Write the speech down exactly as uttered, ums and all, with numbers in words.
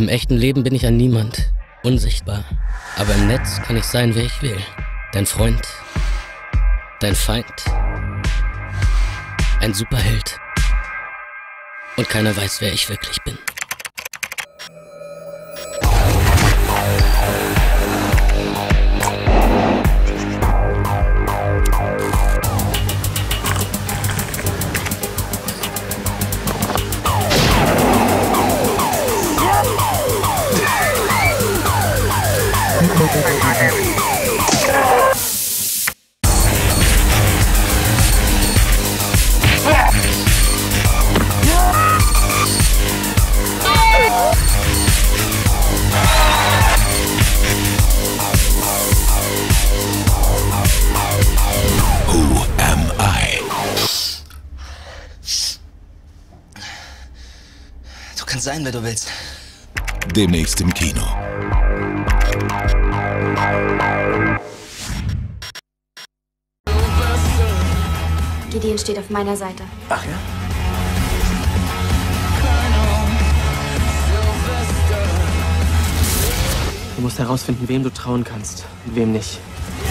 Im echten Leben bin ich ein Niemand, unsichtbar. Aber im Netz kann ich sein, wer ich will. Dein Freund, dein Feind, ein Superheld. Und keiner weiß, wer ich wirklich bin. Who am I? Du kannst sein, wer du willst. Demnächst im Kino. Gideon steht auf meiner Seite. Ach ja? Du musst herausfinden, wem du trauen kannst und wem nicht.